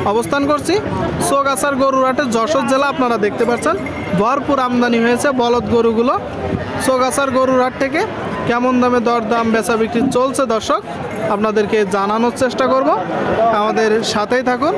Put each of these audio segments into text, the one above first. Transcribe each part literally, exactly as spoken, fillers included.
অবস্থান করছি চৌগাছার গরুর হাটে, যশোর জেলা। আপনারা দেখতে পাচ্ছেন ভরপুর আমদানি হয়েছে বলদ গরুগুলো চৌগাছার গরুর হাট থেকে। কেমন দামে দরদাম বেচা বিক্রি চলছে দর্শক আপনাদেরকে জানানোর চেষ্টা করব, আমাদের সাথেই থাকুন।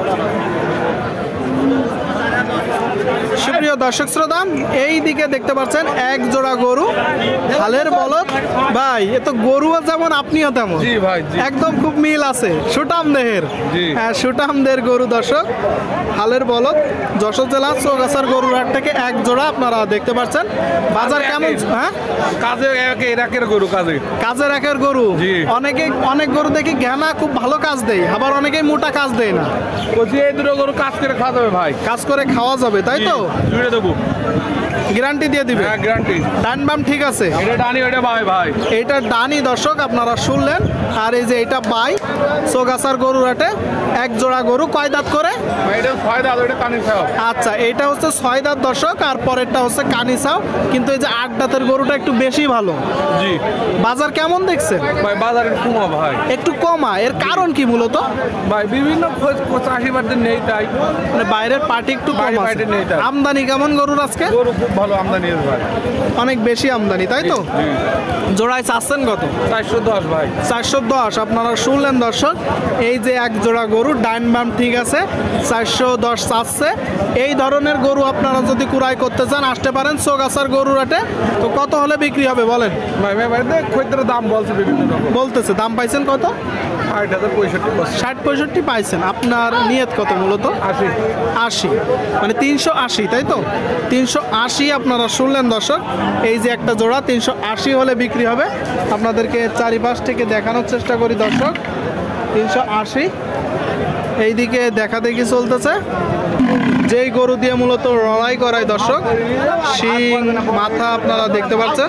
সুপ্রিয় দর্শক শ্রোতা, এই দিকে দেখতে পাচ্ছেন এক জোড়া গরু, হালের বলদ। ভাই এ তো গরু যেমন আপনিও তেমন, একদম খুব মিল আছে। সুটাম দেহের, হ্যাঁ সুটাম দেহের গরু দর্শক, হালের বলদ, যশোর জেলা চৌগাছার গরুর হাট থেকে এক জোড়া আপনারা দেখতে পাচ্ছেন। বাজার কেমন? হ্যাঁ কাজে একের গরু, কাজে কাজের একের গরু। অনেকে অনেক গরু দেখি ঘেনা খুব ভালো কাজ দেয়, আবার অনেকেই মোটা কাজ দেয় না। এই দুটো গরু কাজ করে খাওয়া যাবে ভাই, কাজ করে খাওয়া যাবে তাই তো? জুড়ে দেবো, গ্যারান্টি দিয়ে দিবে? হ্যাঁ গ্যারান্টি। ডান বাম ঠিক আছে? এটা ডানি, ওটা বাই ভাই। এটা ডানি দর্শক আপনারা শুনলেন। আর এই যে এটা বাই, চৌগাছার গরুর হাটে এক জোড়া গরু। কয় দাঁত করে? এটা ছয় দাঁত, ওটা কানি ছাও। আচ্ছা এটা হচ্ছে ছয় দাঁত দর্শক, আর পরেরটা হচ্ছে কানি ছাও। কিন্তু এই যে আট দাঁতের গরুটা একটু বেশি ভালো। জি। বাজার কেমন দেখছেন ভাই? বাজার একটু কমা ভাই, একটু কমা। এর কারণ কি মূলত? ভাই বিভিন্ন চাষি বাড়িতে নেই, তাই মানে বাইরের পার্টি একটু কম আছে। আমদানি কেমন গরুর আজকে? গরু খুব ভালো আমদানি ভাই, অনেক বেশি আমদানি তাই তো? জোড়ায় চাচ্ছেন কত? চারশো দশ ভাই। চারশো দশ আপনারা শুনলেন দর্শক। এই যে এক জোড়া গরু, ডাইন বাম ঠিক আছে, চারশো দশ চাচ্ছে। এই ধরনের গরু আপনারা যদি কুড়াই করতে চান আসতে পারেন চৌগাছার গরুর হাটে। তো কত হলে বিক্রি হবে বলেন? ভাই ভাই খদ্দের দাম বলছে বিভিন্ন রকম, বলতেছে। দাম পাইছেন কত? ষাট হাজার পঁয়ষট্টি ষাট পঁয়ষট্টি পাইছেন। আপনার নিয়ত কত মূলত? আশি। আশি মানে তিনশো আশি তাই তো? তিনশো আশি আপনারা শুনলেন দর্শক। এই যে একটা জোড়া তিনশো আশি হলে বিক্রি হবে। আপনাদেরকে চারিপাশ থেকে দেখানোর চেষ্টা করি দর্শক। তিনশো আশি এইদিকে দেখা দেখি চলতেছে। যেই গরু দিয়ে মূলত লড়াই করায় দর্শক, শিং মাথা আপনারা দেখতে পাচ্ছেন।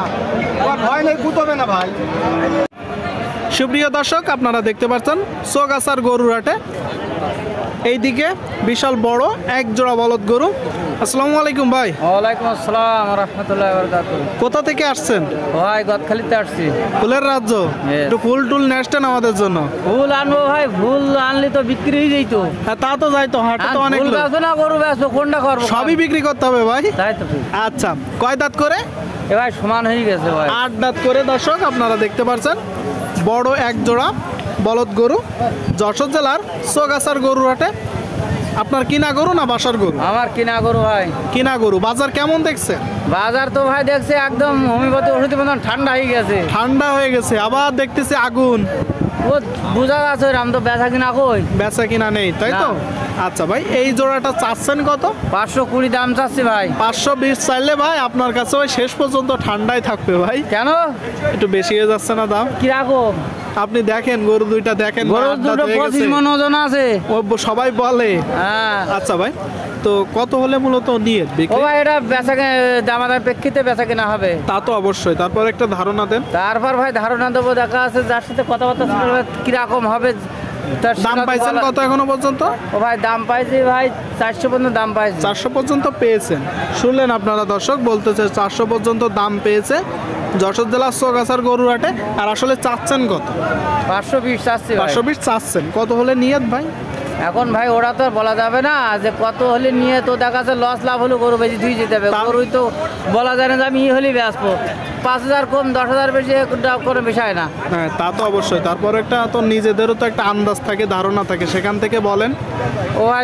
সুপ্রিয় দর্শক আপনারা দেখতে পাচ্ছেন চৌগাছার গরুর হাটে এইদিকে বিশাল বড় এক জোড়া বলদ গরু। আসসালামু আলাইকুম ভাই। ওয়ালাইকুম আসসালাম ওয়া রাহমাতুল্লাহি ওয়া বারাকাতুহু। কোথা থেকে আসছেন ভাই? গদখালিতে আসছি। ফুলের রাজ্য। একটু ফুল টুল নেস্টেন আমাদের জন্য। ফুল আনবো ভাই, ফুল আনলে তো বিক্রি হয়ে যাইতো। হ্যাঁ তা তো যাইতো, হাটে তো অনেক ফুল বেচো না গরু বেচো, কোনটা করবো? সবই বিক্রি করতে হবে ভাই। তাই তো। আচ্ছা কয় দাঁত করে? এ ভাই সমান হয়ে গেছে ভাই। আট দাঁত করে দর্শক আপনারা দেখতে পাচ্ছেন। বড় এক জোড়া বলদ গরু, যশোর জেলার চৌগাছার গরুর হাটে। আপনার কিনা গরু না বাসার গরু? আমার কিনা গরু ভাই। কিনা গরু। বাজার কেমন দেখছে? বাজার তো ভাই দেখছে একদম হোমিওপ্যাথি ওষুধের মতন ঠান্ডা হয়ে গেছে। ঠান্ডা হয়ে গেছে, আবার দেখতেছি আগুন। ও বুঝা যাচ্ছে রাম তো বেচা কিনা কই? বেচা কিনা নেই তাই তো? আচ্ছা ভাই এই জোড়াটা চাচ্ছেন কত? পাঁচশো কুড়ি দাম চাচ্ছি ভাই। পাঁচশো বিশ চাইলে ভাই আপনার কাছে ভাই শেষ পর্যন্ত ঠান্ডায় থাকবে ভাই। কেন? একটু বেশি হয়ে যাচ্ছে না দাম? কিরকম? আপনি দেখেন গরু দুইটা দেখেন, গরু দুটো পঁচিশ মণ ওজন আছে সবাই বলে। হ্যাঁ আচ্ছা ভাই তো কত হলে মূলত নিয়ে ও ভাই এটা বেচা দামাদার প্রেক্ষিতে বেচা কিনা হবে? তা তো অবশ্যই। তারপর একটা ধারণা দেন। তারপর ভাই ধারণা দেবো, দেখা আছে যার সাথে কথাবার্তা কিরকম হবে। দাম পাইছেন কত এখনো পর্যন্ত? ও ভাই দাম পাইছি ভাই চারশো পর্যন্ত দাম পাইছি। চারশো পর্যন্ত পেয়েছেন, শুনলেন আপনারা দর্শক বলতেছে চারশো পর্যন্ত দাম পেয়েছে যশোর জেলার চৌগাছার গরুর হাটে। আর আসলে চাচ্ছেন কত? পাঁচশো বিশ চাচ্ছি। পাঁচশো বিশ চাচ্ছেন, কত হলে নিয়ত ভাই? এখন ভাই ওরা তো আর বলা যাবে না যে কত হলে নিয়ে, তো দেখা যাচ্ছে লস লাভ হলে গরু বেশি ধুয়ে যেতে হবে। গরুই তো বলা যায় না যে আমি ই হলেই বেচবো। পাঁচ হাজার কম দশ হাজার বেশি কোনো বিষয় না। হ্যাঁ তা তো অবশ্যই। তারপর একটা তো নিজেদেরও তো একটা আন্দাজ থাকে, ধারণা থাকে, সেখান থেকে বলেন। ও ভাই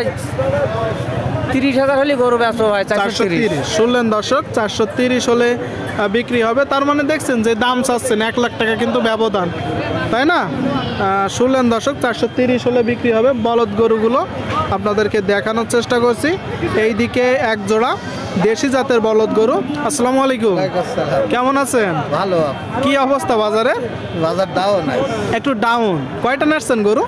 তিরিশ হাজার হলে গরু বেচবো ভাই। চারশো তিরিশ শুনলেন দর্শক, চারশো তিরিশ হলে বিক্রি হবে। তার মানে দেখছেন যে দাম চাচ্ছেন এক লাখ টাকা কিন্তু ব্যবধান, তাই না? শুনলেন দর্শক, চারশো তিরিশ হলে বিক্রি হবে বলদ গরুগুলো। আপনাদেরকে দেখানোর চেষ্টা করছি। এইদিকে এক জোড়া দেশি জাতের বলদ গরু। আসসালামু আলাইকুম, কেমন আছেন? ভালো। কি অবস্থা বাজারে? বাজার ডাউন, একটু ডাউন। কয়টা নাড়ছেন গরু?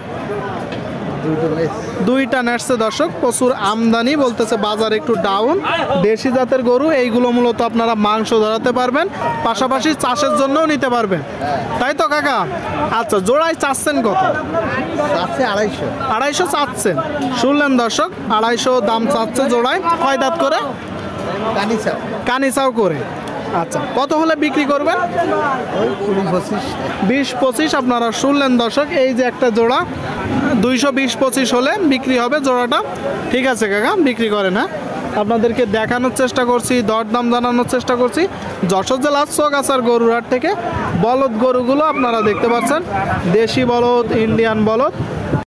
দুইটা নাড়ছে দর্শক। প্রচুর আমদানি, বলতেছে বাজার একটু ডাউন। দেশি জাতের গরু এইগুলো মূলত আপনারা মাংস ধরাতে পারবেন, পাশাপাশি চাষের জন্যও নিতে পারবেন, তাই তো কাকা? আচ্ছা জোড়ায় চাচ্ছেন কত? আড়াইশো। আড়াইশো চাচ্ছেন, শুনলেন দর্শক, আড়াইশো দাম চাচ্ছে জোড়ায়। কয় দাঁত করে? কানিচাও। কানিচাও করে। আচ্ছা, কত হলে বিক্রি করবেন? ওই কুড়ি পঁচিশ। বিশ পঁচিশ আপনারা শুনলেন দর্শক, এই যে একটা জোড়া দুইশো বিশ পঁচিশ হলে বিক্রি হবে জোড়াটা। ঠিক আছে কাকা, বিক্রি করেন। হ্যাঁ, আপনাদেরকে দেখানোর চেষ্টা করছি, দরদাম জানানোর চেষ্টা করছি যশোর জেলার চৌগাছার গরুরহাট থেকে। বলদ গরুগুলো আপনারা দেখতে পাচ্ছেন, দেশি বলদ, ইন্ডিয়ান বলদ।